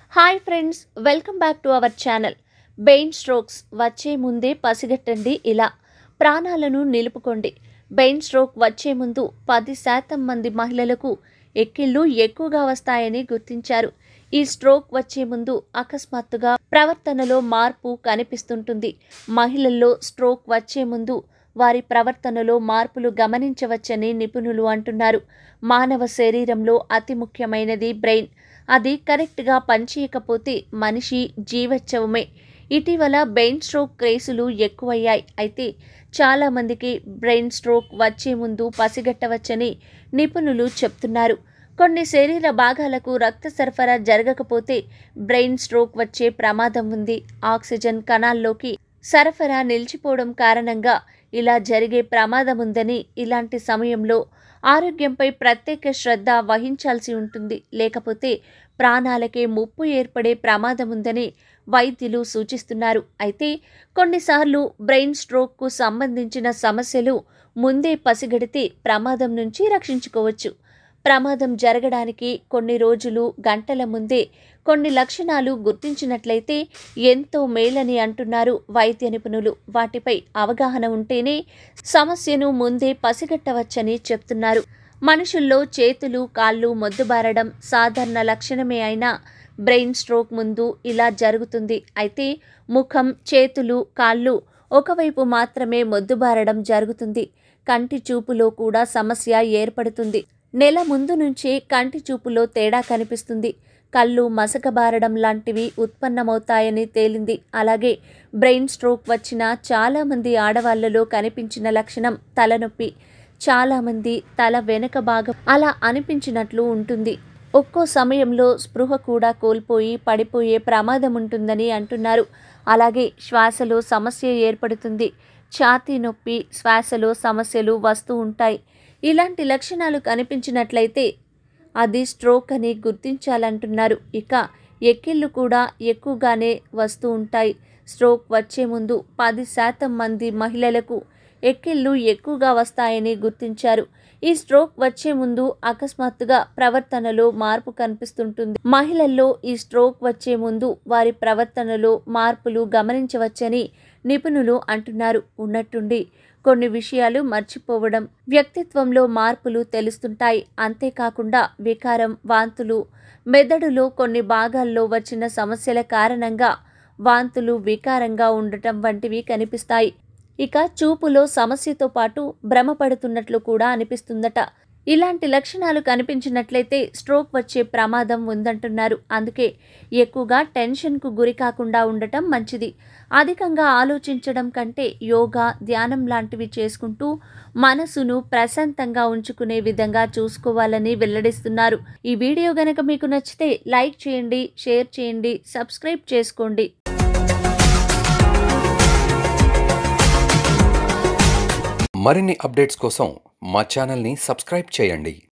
Hi friends, welcome back to our channel. Brain strokes వచ్చే ముందే పసిగట్టండి, ఇలా ప్రాణాలను నిలుపుకోండి. బెయిన్ స్ట్రోక్ వచ్చే ముందు 10% మంది మహిళలకు ఎక్కిళ్ళు ఎక్కువగా వస్తాయని గుర్తించారు. ఈ స్ట్రోక్ వచ్చే ముందు అకస్మాత్తుగా ప్రవర్తనలో మార్పు కనిపిస్తుంటుంది. మహిళల్లో స్ట్రోక్ వచ్చే ముందు వారి ప్రవర్తనలో మార్పులు గమనించవచ్చని నిపుణులు అంటున్నారు. మానవ శరీరంలో అతి ముఖ్యమైనది బ్రెయిన్. అది కరెక్ట్గా పనిచేయకపోతే మనిషి జీవోత్సవమే. ఇటీవల బ్రెయిన్ స్ట్రోక్ కేసులు ఎక్కువయ్యాయి. అయితే చాలామందికి బ్రెయిన్ స్ట్రోక్ వచ్చే ముందు పసిగట్టవచ్చని నిపుణులు చెప్తున్నారు. కొన్ని శరీర భాగాలకు రక్త సరఫరా జరగకపోతే బ్రెయిన్ స్ట్రోక్ వచ్చే ప్రమాదం ఉంది. ఆక్సిజన్ కణాల్లోకి సరఫరా నిలిచిపోవడం కారణంగా ఇలా జరిగే ప్రమాదం ఉందని, ఇలాంటి సమయంలో ఆరోగ్యంపై ప్రత్యేక శ్రద్ధ వహించాల్సి ఉంటుంది. లేకపోతే ప్రాణాలకే ముప్పు ఏర్పడే ప్రమాదం ఉందని వైద్యులు సూచిస్తున్నారు. అయితే కొన్నిసార్లు బ్రెయిన్ స్ట్రోక్కు సంబంధించిన సమస్యలు ముందే పసిగడితే ప్రమాదం నుంచి రక్షించుకోవచ్చు. ప్రమాదం జరగడానికి కొన్ని రోజులు, గంటల ముందే కొన్ని లక్షణాలు గుర్తించినట్లయితే ఎంతో మేలని అంటున్నారు వైద్య నిపుణులు. వాటిపై అవగాహన ఉంటేనే సమస్యను ముందే పసిగట్టవచ్చని చెప్తున్నారు. మనుషుల్లో చేతులు, కాళ్ళు మొద్దుబారడం సాధారణ లక్షణమే అయినా బ్రెయిన్ స్ట్రోక్ ముందు ఇలా జరుగుతుంది. అయితే ముఖం, చేతులు, కాళ్ళు ఒకవైపు మాత్రమే మొద్దుబారడం జరుగుతుంది. కంటి చూపులో కూడా సమస్య ఏర్పడుతుంది. నెల ముందు నుంచే కంటి చూపులో తేడా కనిపిస్తుంది. కళ్ళు మసకబారడం లాంటివి ఉత్పన్నమవుతాయని తేలింది. అలాగే బ్రెయిన్ స్ట్రోక్ వచ్చిన చాలామంది ఆడవాళ్లలో కనిపించిన లక్షణం తలనొప్పి. చాలామంది తల వెనక భాగం అలా అనిపించినట్లు ఉంటుంది. ఒక్కో సమయంలో స్పృహ కూడా కోల్పోయి పడిపోయే ప్రమాదం ఉంటుందని అంటున్నారు. అలాగే శ్వాసలో సమస్య ఏర్పడుతుంది. ఛాతీ నొప్పి, శ్వాసలో సమస్యలు వస్తూ ఉంటాయి. ఇలాంటి లక్షణాలు కనిపించినట్లయితే అది స్ట్రోక్ అని గుర్తించాలంటున్నారు. ఇక ఎక్కిళ్ళు కూడా ఎక్కువగానే వస్తూ ఉంటాయి. స్ట్రోక్ వచ్చే ముందు 10% మంది మహిళలకు ఎక్కిళ్ళు ఎక్కువగా వస్తాయని గుర్తించారు. ఈ స్ట్రోక్ వచ్చే ముందు అకస్మాత్తుగా ప్రవర్తనలో మార్పు కనిపిస్తుంటుంది. మహిళల్లో ఈ స్ట్రోక్ వచ్చే ముందు వారి ప్రవర్తనలో మార్పులు గమనించవచ్చని నిపుణులు అంటున్నారు. ఉన్నట్టుండి కొన్ని విషయాలు మర్చిపోవడం, వ్యక్తిత్వంలో మార్పులు తెలుస్తుంటాయి. అంతేకాకుండా వికారం, వాంతులు, మెదడులో కొన్ని భాగాల్లో వచ్చిన సమస్యల కారణంగా వాంతులు, వికారంగా ఉండటం వంటివి కనిపిస్తాయి. ఇక చూపులో సమస్యతో పాటు భ్రమపడుతున్నట్లు కూడా అనిపిస్తుందట. ఇలాంటి లక్షణాలు కనిపించినట్లయితే స్ట్రోక్ వచ్చే ప్రమాదం ఉందంటున్నారు. అందుకే ఎక్కువగా టెన్షన్కు గురి కాకుండా ఉండటం మంచిది. అధికంగా ఆలోచించడం కంటే యోగా, ధ్యానం లాంటివి చేసుకుంటూ మనసును ప్రశాంతంగా ఉంచుకునే విధంగా చూసుకోవాలని వెల్లడిస్తున్నారు. ఈ వీడియో గనక మీకు నచ్చితే లైక్ చేయండి, షేర్ చేయండి, సబ్స్క్రైబ్ చేసుకోండి. మరిన్ని అప్డేట్స్ కోసం మా ఛానల్ని సబ్స్క్రైబ్ చేయండి.